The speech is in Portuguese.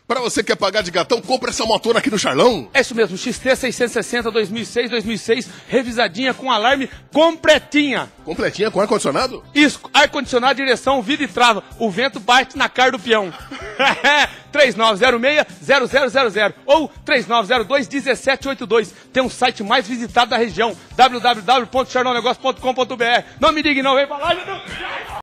Pra você que quer pagar de gatão, compra essa motona aqui do Charlão. É isso mesmo, XT 660 2006, revisadinha com alarme completinha. Completinha com ar-condicionado? Isso, ar-condicionado, direção, vida e trava. O vento bate na cara do peão. 3906-0000 ou 3902-1782. Tem um site mais visitado da região, www.charlonegócio.com.br. Não me diga não, vem pra lá, meu Deus.